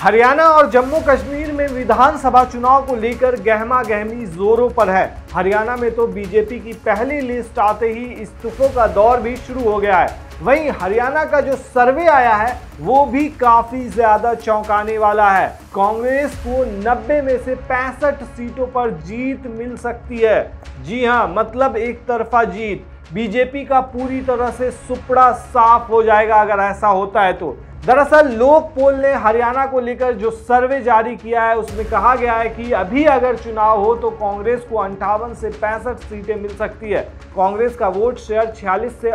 हरियाणा और जम्मू कश्मीर में विधानसभा चुनाव को लेकर गहमा गहमी जोरों पर है। हरियाणा में तो बीजेपी की पहली लिस्ट आते ही इस्तीफों का दौर भी शुरू हो गया है। वहीं हरियाणा का जो सर्वे आया है वो भी काफी ज्यादा चौंकाने वाला है। कांग्रेस को 90 में से 65 सीटों पर जीत मिल सकती है। जी हां, मतलब एक तरफा जीत। बीजेपी का पूरी तरह से सुपड़ा साफ हो जाएगा अगर ऐसा होता है तो। दरअसल लोक पोल ने हरियाणा को लेकर जो सर्वे जारी किया है उसमें कहा गया है कि अभी अगर चुनाव हो तो कांग्रेस को 58 से 65 सीटें मिल सकती है। कांग्रेस का वोट शेयर 46 से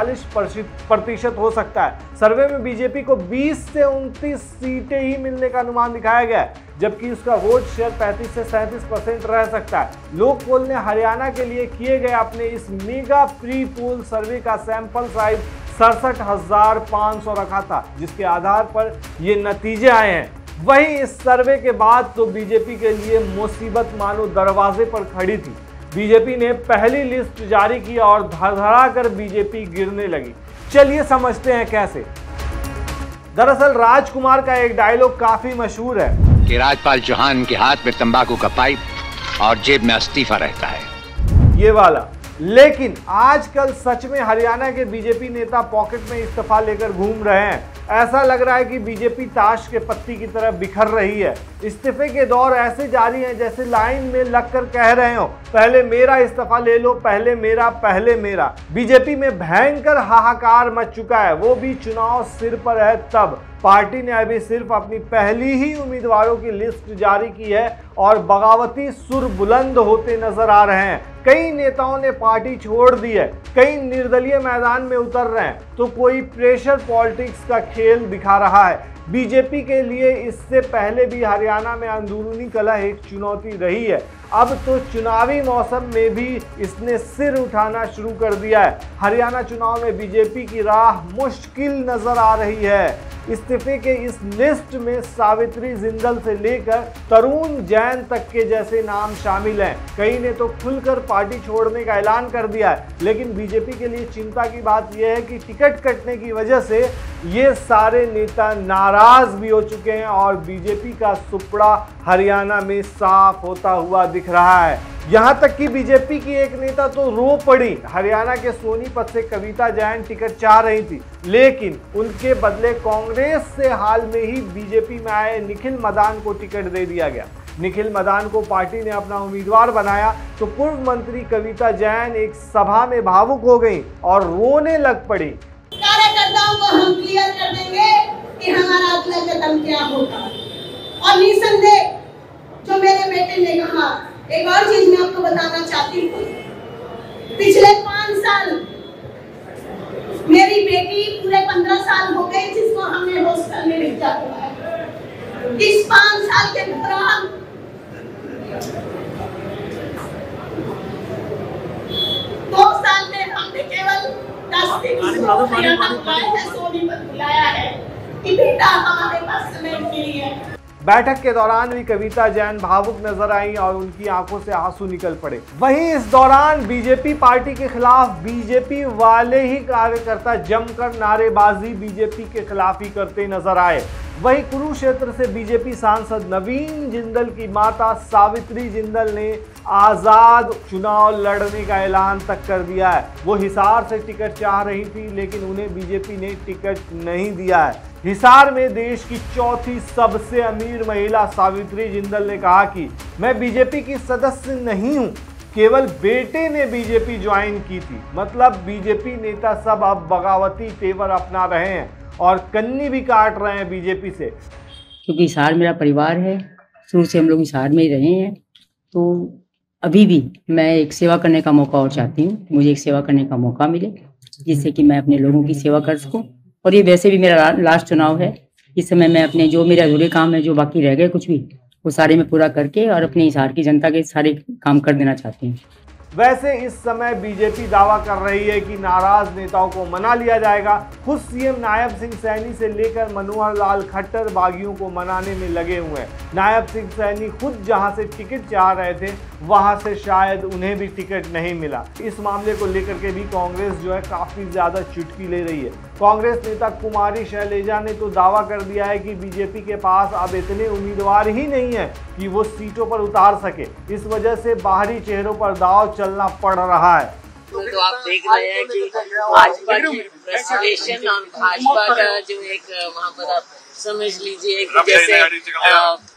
48% हो सकता है। सर्वे में बीजेपी को 20 से 29 सीटें ही मिलने का अनुमान दिखाया गया है, जबकि उसका वोट शेयर 35 से 37% रह सकता है। लोक पोल ने हरियाणा के लिए किए गए अपने इस मेगा प्री पोल सर्वे का सैंपल साइज 67,500 रखा था, जिसके आधार पर ये नतीजे आए हैं। वहीं इस सर्वे के बाद तो बीजेपी के लिए मुसीबत मानो दरवाजे पर खड़ी थी। बीजेपी ने पहली लिस्ट जारी की और धड़धड़ा कर बीजेपी गिरने लगी। चलिए समझते हैं कैसे। दरअसल राजकुमार का एक डायलॉग काफी मशहूर है कि राजपाल चौहान के हाथ में तंबाकू का पाइप और जेब में इस्तीफा रहता है, ये वाला। लेकिन आजकल सच में हरियाणा के बीजेपी नेता पॉकेट में इस्तीफा लेकर घूम रहे हैं। ऐसा लग रहा है कि बीजेपी ताश के पत्ती की तरह बिखर रही है। इस्तीफे के दौर ऐसे जारी हैं जैसे लाइन में लगकर कह रहे हो, पहले मेरा इस्तीफा ले लो, पहले मेरा, पहले मेरा। बीजेपी में भयंकर हाहाकार मच चुका है, वो भी चुनाव सिर पर है तब। पार्टी ने अभी सिर्फ अपनी पहली ही उम्मीदवारों की लिस्ट जारी की है और बगावती सुर बुलंद होते नजर आ रहे हैं। कई नेताओं ने पार्टी छोड़ दी है, कई निर्दलीय मैदान में उतर रहे हैं, तो कोई प्रेशर पॉलिटिक्स का खेल दिखा रहा है। बीजेपी के लिए इससे पहले भी हरियाणा में अंदरूनी कलह एक चुनौती रही है। अब तो चुनावी मौसम में भी इसने सिर उठाना शुरू कर दिया है। हरियाणा चुनाव में बीजेपी की राह मुश्किल नजर आ रही है। इस्तीफे के इस लिस्ट में सावित्री जिंदल से लेकर तरुण जैन तक के जैसे नाम शामिल हैं। कई ने तो खुलकर पार्टी छोड़ने का ऐलान कर दिया है। लेकिन बीजेपी के लिए चिंता की बात यह है कि टिकट कटने की वजह से ये सारे नेता नाराज भी हो चुके हैं और बीजेपी का सुपड़ा हरियाणा में साफ होता हुआ दिख रहा है। यहां तक कि बीजेपी की एक नेता तो रो पड़ी। हरियाणा के सोनीपत से कविता जैन टिकट चाह रही थी, लेकिन उनके बदले कांग्रेस से हाल में ही बीजेपी में आए निखिल मदान को टिकट दे दिया गया। निखिल मदान को पार्टी ने अपना उम्मीदवार बनाया तो पूर्व मंत्री कविता जैन एक सभा में भावुक हो गई और रोने लग पड़ी। कार्यकर्ताओं को हम क्लियर कर देंगे कि हमारा अगला कदम क्या होगा। और निसंदेह जो मेरे बेटे ने कहा, एक और चीज मैं आपको बताना चाहती हूँ। पिछले 5 साल मेरी बेटी पूरे 15 साल हो गए जिसको हमने हॉस्टल में भेजा हुआ है। इस 5 साल के दौरान 2 साल में हमने केवल 10 दिन सोनीपत बुलाया है कि बेटा हमारे पास समय नहीं है। बैठक के दौरान भी कविता जैन भावुक नजर आई और उनकी आंखों से आंसू निकल पड़े। वहीं इस दौरान बीजेपी पार्टी के खिलाफ बीजेपी वाले ही कार्यकर्ता जमकर नारेबाजी बीजेपी के खिलाफ ही करते नजर आए। वहीं कुरुक्षेत्र से बीजेपी सांसद नवीन जिंदल की माता सावित्री जिंदल ने आजाद चुनाव लड़ने का ऐलान तक कर दिया है। वो हिसार से टिकट चाह रही थी, लेकिन उन्हें बीजेपी ने टिकट नहीं दिया है। हिसार में देश की चौथी सबसे अमीर महिला सावित्री जिंदल ने कहा कि मैं बीजेपी की सदस्य नहीं हूं, केवल बेटे ने बीजेपी ज्वाइन की थी। मतलब बीजेपी नेता सब अब बगावती तेवर अपना रहे हैं और कन्नी भी काट रहे हैं बीजेपी से। क्योंकि हिसार मेरा परिवार है, शुरू से हम लोग हिसार में ही रहे हैं, तो अभी भी मैं एक सेवा करने का मौका और चाहती हूँ। मुझे एक सेवा करने का मौका मिले जिससे कि मैं अपने लोगों की सेवा कर सकूँ। और ये वैसे भी मेरा लास्ट चुनाव है। इस समय मैं अपने जो मेरे अधूरे काम है, जो बाकी रह गए कुछ भी, वो सारे मैं पूरा करके और अपने हिसार की जनता के सारे काम कर देना चाहती हूँ। वैसे इस समय बीजेपी दावा कर रही है कि नाराज नेताओं को मना लिया जाएगा। खुद सीएम नायब सिंह सैनी से लेकर मनोहर लाल खट्टर बागियों को मनाने में लगे हुए हैं। नायब सिंह सैनी खुद जहां से टिकट चाह रहे थे वहां से शायद उन्हें भी टिकट नहीं मिला। इस मामले को लेकर के भी कांग्रेस जो है काफी ज्यादा चुटकी ले रही है। कांग्रेस नेता कुमारी शैलजा ने तो दावा कर दिया है कि बीजेपी के पास अब इतने उम्मीदवार ही नहीं है कि वो सीटों पर उतार सके। इस वजह से बाहरी चेहरों पर दांव चलना पड़ रहा है। तो आप देख रहे हैं कि भाजपा की फ्रस्ट्रेशन और भाजपा का जो एक वहाँ पर आप समझ लीजिए कि जैसे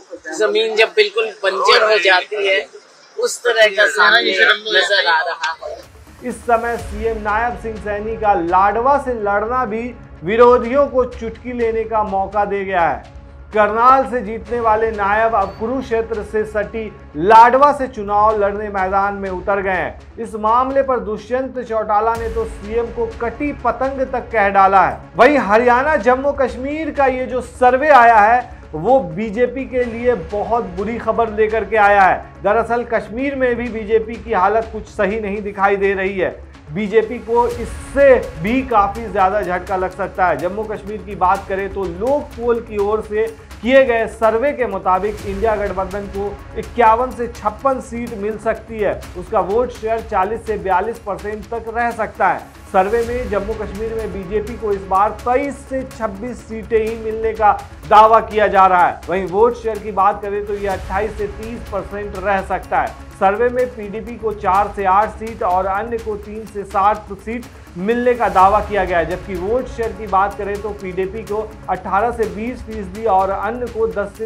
जमीन जब बिल्कुल बंजर हो जाती है उस तरह का सामने नजर आ रहा है। इस समय सीएम नायब सिंह सैनी का लाडवा से लड़ना भी विरोधियों को चुटकी लेने का मौका दे गया है। करनाल से जीतने वाले नायब अब कुरुक्षेत्र से सटी लाडवा से चुनाव लड़ने मैदान में उतर गए हैं। इस मामले पर दुष्यंत चौटाला ने तो सीएम को कटी पतंग तक कह डाला है। वहीं हरियाणा जम्मू कश्मीर का ये जो सर्वे आया है वो बीजेपी के लिए बहुत बुरी खबर लेकर के आया है। दरअसल कश्मीर में भी बीजेपी की हालत कुछ सही नहीं दिखाई दे रही है। बीजेपी को इससे भी काफी ज्यादा झटका लग सकता है। जम्मू कश्मीर की बात करें तो लोक पोल की ओर से किए गए सर्वे के मुताबिक इंडिया गठबंधन को 51 से 56 सीट मिल सकती है। उसका वोट शेयर 40 से 42% तक रह सकता है। सर्वे में जम्मू कश्मीर में बीजेपी को इस बार 23 से 26 सीटें ही मिलने का दावा किया जा रहा है। वहीं वोट शेयर की बात करें तो यह 28 से 30% रह सकता है। सर्वे में पीडीपी को 4 से 8 सीट और अन्य को 3 से 7 सीट मिलने का दावा किया गया है। जबकि वोट शेयर की बात करें तो पीडीपी को 18 से 20% और अन्य को 10 से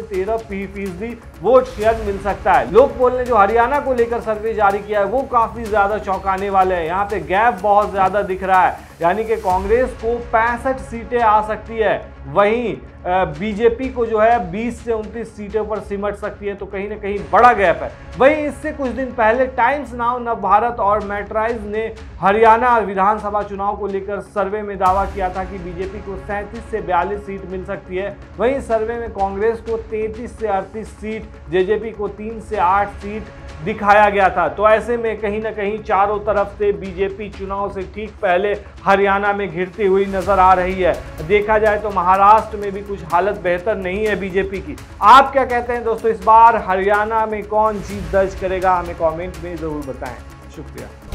13% वोट शेयर मिल सकता है। लोक पोल ने जो हरियाणा को लेकर सर्वे जारी किया है वो काफी ज्यादा चौंकाने वाले हैं। यहाँ पे गैप बहुत ज्यादा दिख रहा है, यानी कि कांग्रेस को 65 सीटें आ सकती है, वहीं बीजेपी को जो है 20 से 29 सीटों पर सिमट सकती है। तो कहीं ना कहीं बड़ा गैप है। वहीं इससे कुछ दिन पहले टाइम्स नाउ, नवभारत और मैट्राइज ने हरियाणा विधानसभा चुनाव को लेकर सर्वे में दावा किया था कि बीजेपी को 37 से 42 सीट मिल सकती है। वहीं सर्वे में कांग्रेस को 33 से 38 सीट, जेजेपी को 3 से 8 सीट दिखाया गया था। तो ऐसे में कहीं ना कहीं चारों तरफ से बीजेपी चुनाव से ठीक पहले हरियाणा में घिरती हुई नजर आ रही है। देखा जाए तो महाराष्ट्र में भी कुछ हालत बेहतर नहीं है बीजेपी की। आप क्या कहते हैं दोस्तों, इस बार हरियाणा में कौन जीत दर्ज करेगा? हमें कमेंट में जरूर बताएं। शुक्रिया।